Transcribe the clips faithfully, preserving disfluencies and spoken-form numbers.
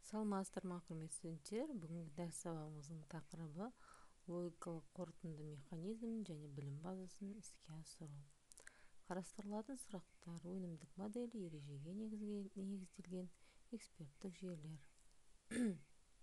Саламатсыздарбы құрметті студенттер. Бүгінгі дәріс сабағымыздың тақырыбы логикалық қорытынды механизм және білім базасын іске асыру. Қарастырылатын сұрақтар: өнімдік модель, ережеге негізделген эксперттік жүйелер.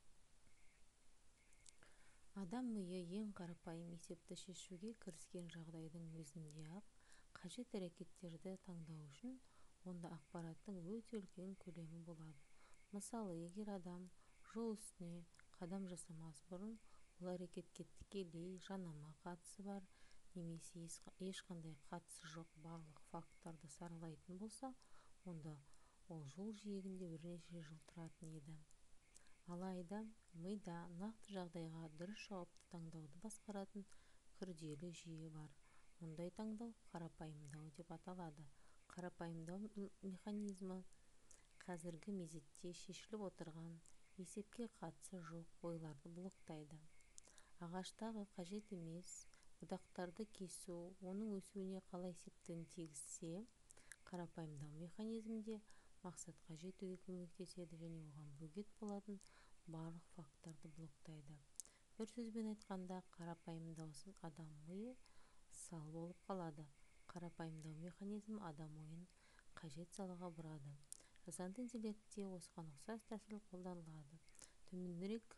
Адам миы ең қарапайым есепті шешуге кіріскен жағдайдың өзінде-ақ қажет әрекеттерді таңдау үшін онда ақпараттың өте үлкен көлемі болады. Мысалы, егер адам жол үстіне қадам жасамас бұрын ол әрекетке тікелей жанама қатысы бар немесе ешқандай қатысы жоқ барлық факторды саралайтын болса, онда ол жол жиегінде бірнеше жыл тұратын еді. Алайда мида нақты жағдайға дұрыс жауапты таңдауды басқаратын күрделі жүйе бар. Мұндай таңдау қарапайымдау деп аталады. Қарапайымдау механизмі қазіргі мезетте шешіліп отырған есепке қатысы жоқ ойларды блоктайды. Ағаштағы қажет емес бұдақтарды кесу, оның өсуіне қалай септігін тигізсе, қарапайымдау механизмінде мақсатқа жетуге көмектеседі және оған бөгет болатын барлық факторды блоктайды. Бір сөзбен айтқанда, қарапайымдаусыз адам миы сал болып қалады. Қарапайымдау механизм адам ойын қажет салаға бұрады. Жасанды интеллектте осыған ұқсас тәсіл қолданылады. Төменірек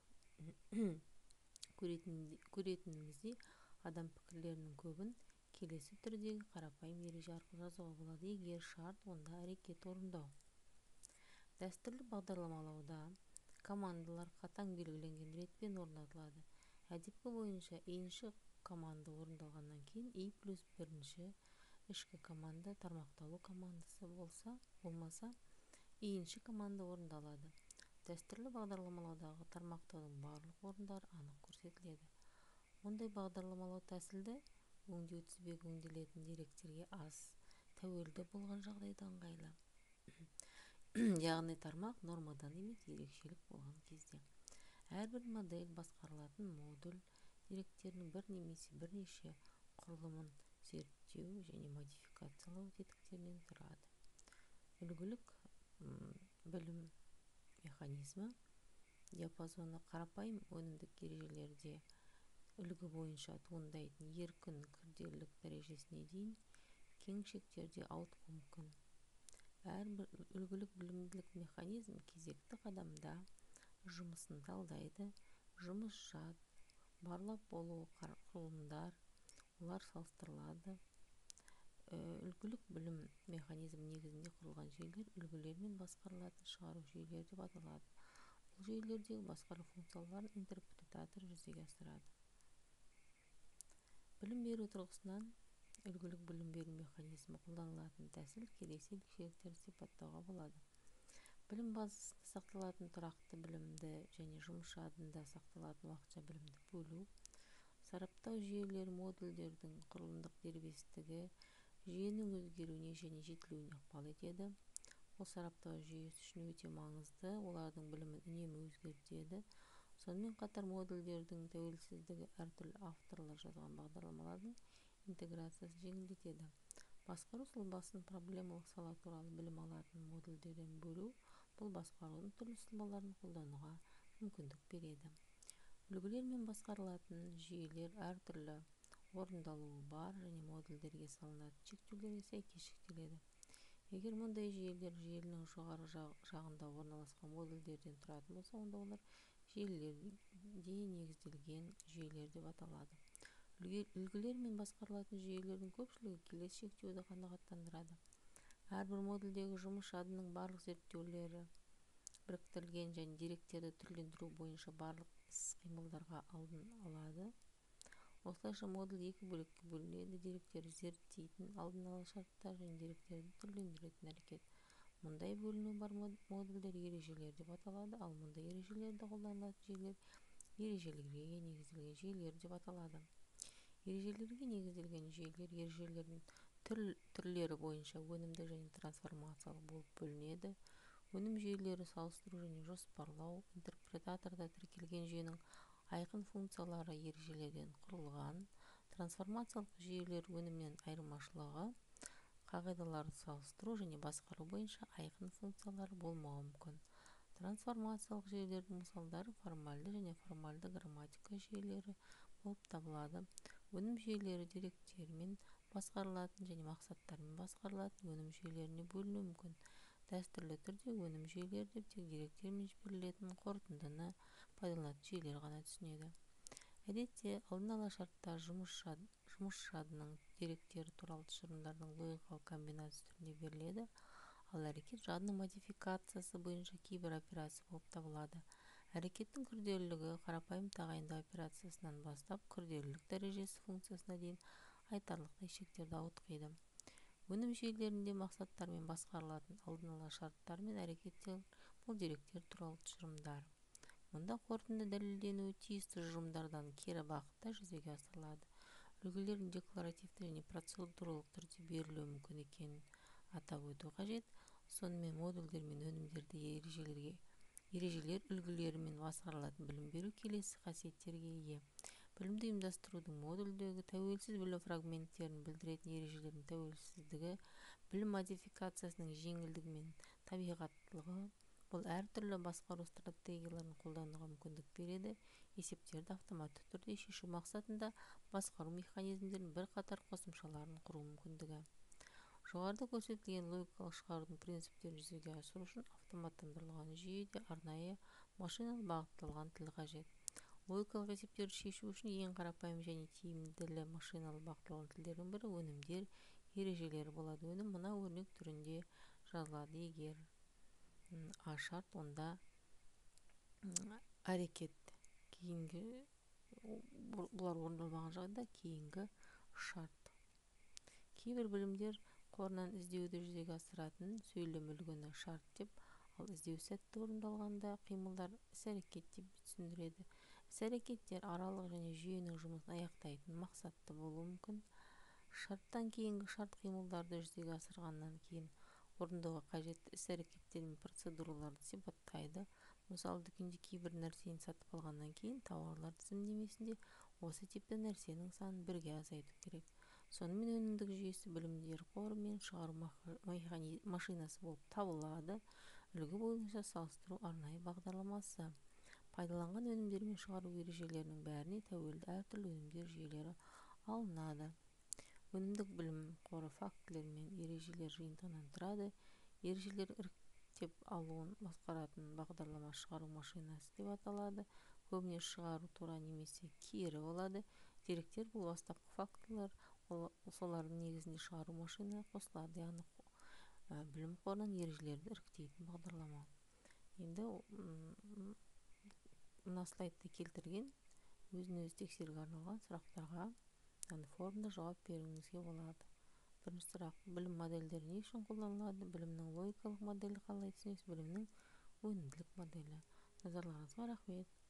көретініміздей, адам пікірлерінің көбін келесі түрдегі қарапайым ереже арқылы жазуға болады. Егер шарт, онда әрекет орындау. Дәстүрлі бағдарламалауда командалар қатаң белгіленген ретпен орнатылады. Әдепкі бойынша інші команда орындалғаннан кейін и плюс бірінші ішкі команда тармақталу командасы болса, болмаса інші команда орындалады. Дәстүрлі бағдарламалаудағы тармақтаудың барлық орындары анық көрсетіледі. Ондай бағдарламалау тәсілді өңдеу тізбегі өңделетін деректерге аз тәуелді болған жағдайда ыңғайлы. Яғни тармақ нормадан емес ерекшелік болған кезде. Әрбір модель басқарылатын модуль деректерінің бір немесе бірнеше құрылымын зерттеу және модификациялау тетіктерінен тұрады. Үлгілік білім механизмі диапазоны қарапайым өнімдік ережелерде үлгі бойынша туындайтын еркін күрделілік дәрежесіне дейін кең шектерде ауытқуы мүмкін. Әрбір үлгілік білімділік механизм кезекті қадамда жұмысын талдайды. Жұмыс жад, барлап болуы құрылымдар, олар салыстырылады. Үлгілік білім механизм негізінде құрылған жүйелер үлгілермен басқарылатын шығару жүйелері деп аталады. Бұл жүйелердегі басқару функцияларын интерпретатор жүзеге асырады. Білім беру тұрғысынан үлгілік білім беру механизмі қолданылатын тәсіл келесі ерекшеліктерді сипаттауға болады. Білім базасында сақталатын тұрақты білімді және жұмыс жадында сақталатын уақытша білімді бөлу, сараптау жүйелері модульдердің құрылымдық дербестігі жүйенің өзгеруіне және жетілуіне ықпал етеді. Ол сараптау жүйесі үшін өте маңызды, олардың білімін үнемі өзгертеді. Сонымен қатар модульдердің тәуелсіздігі әртүрлі авторлар жазған бағдарламалардың интеграциясын жеңілдетеді. Басқару сұлбасын проблемалық сала туралы білім алатын модульдерден бөлу, бұл басқарудың түрлі сұлбаларын қолдануға мүмкіндік береді. Үлгілермен басқарылатын жүйелер әртүрлі орындалуы бар және модульдерге салынатын шектеулерге сәйкес шектеледі. Егер мұндай жүйелер желінің жоғары жағында орналасқан модульдерден тұратын болса, онда олар желілерде негізделген жүйелер деп аталады. Үлгілермен басқарылатын жүйелердің көпшілігі келесі шектеуді қанағаттандырады. Әрбір модульдегі жұмыс жадының барлық зерттеулері біріктірілген және деректерді түрлендіру бойынша барлық іс-қимылдарға алдын алады. Осылайша модуль екі бөлікке бөлінеді: деректерді зерттейтін алдын ала шарттар және деректерді түрлендіретін әрекет. Мұндай бөліну бар модульдер ережелер деп аталады, ал мұндай ережелерді қолданылатын жүйелер ережелерге негізделген жүйелер деп аталады. Ережелерге негізделген жүйелер ережелердің түрлері бойынша өнімді және трансформациялық болып бөлінеді. Өнім жүйелері салыстыру және жоспарлау, интерпретаторда тіркелген жүйенің айқын функциялары ережелерден құрылған. Трансформациялық жүйелер өнімнен айырмашылығы, қағидаларды салыстыру және басқару бойынша айқын функциялары болмауы мүмкін. Трансформациялық жүйелердің мысалдары формальды және формальды грамматика жүйелері болып табылады. Өнім жүйелері деректермен басқарылатын және мақсаттармен басқарылатын өнім жүйелеріне бөлінуі мүмкін. Дәстүрлі түрде өнім жүйелері деп тек деректермен жіберілетін қорытындыны пайдаланатын жүйелер ғана түсінеді. Әдетте алдын ала шарттар жұмыс жады, жұмыс жадының деректері туралы тұжырымдардың логикалық комбинация түрінде беріледі. Ал әрекет жадының модификациясы бойынша кейбір операция болып табылады. Әрекеттің күрделілігі қарапайым тағайындау операциясынан бастап күрделілік дәрежесі функциясына дейін айтарлықтай шектерді ауытқиды. Өнім жүйелерінде мақсаттармен басқарылатын алдын ала шарттар мен әрекеттер бұл деректер туралы тұжырымдар. Мұнда қорытынды дәлелденуі тиісті тұжырымдардан кері бағытта жүзеге асырылады. Үлгілердің декларативті және процедуралық түрде берілуі мүмкін екенін атап өту қажет. Сонымен модульдер мен өнімдерді ережелерге ережелер үлгілерімен басқарылатын білім беру келесі қасиеттерге ие. Білімді ұйымдастырудың модульдегі тәуелсіз білім фрагменттерін білдіретін ережелердің тәуелсіздігі, білім модификациясының жеңілдігі мен табиғаттылығы, бұл әртүрлі басқару стратегияларын қолдануға мүмкіндік береді. Есептерді автоматты түрде шешу мақсатында басқару механизмдерінің бірқатар қосымшаларын құру мүмкіндігі. Жоғарыда көрсетілген логикалық шығарудың принциптерін жүзеге асыру үшін автоматтандырылған жүйеде арнайы машиналық бағытталған тіл қажет. Логикалық есептерді шешу үшін ең қарапайым және тиімділі машиналық бағытталған тілдердің бірі өнімдер ережелері болады. Өнім мына өрнек түрінде жазылады. Егер А шарт, онда әрекет кейінгі бұлар орындалмаған жағдайда кейінгі шарт. Кейбір білімдер қорынан іздеуді жүзеге асыратын сөйлем үлгіні шарт деп, ал іздеу сәтті орындалғанда қимылдар іс-әрекет деп түсіндіреді. Іс-әрекеттер аралық және жүйенің жұмысын аяқтайтын мақсатты болуы мүмкін. Шарттан кейінгі шарт қимылдарды жүзеге асырғаннан кейін орындауға қажетті іс-әрекеттер мен процедураларды сипаттайды. Мысалы, дүкенде кейбір нәрсені сатып алғаннан кейін тауарлар тізімдемесінде осы типті нәрсенің санын бірге азайту керек. Сонымен өнімдік жүйесі білімдер қоры мен шығару машинасы болып табылады. Үлгі бойынша салыстыру арнайы бағдарламасы. Пайдаланған өнімдер мен шығару ережелерінің бәріне тәуелді әртүрлі өнімдер жүйелері алынады. Өнімдік білім қоры фактілер мен ережелер жиынтығынан тұрады. Ережелер іріктеп алуын басқаратын бағдарлама шығару машинасы деп аталады. Көбіне шығару тура немесе кері болады. Деректер бұл бастапқы фактілер, солардың негізінде шығару машина қосылады, яғни білім қорынан ережелерді іріктейтін бағдарлама. Енді мына слайдта келтірген өзін-өзі тексеруге арналған сұрақтарға формада жауап беруіңізге болады. Бірінші сұрақ: білім модельдері не үшін қолданылады? Білімнің логикалық моделі қалай түсінесіз? Білімнің өнімділік моделі. Назарларыңызға рахмет.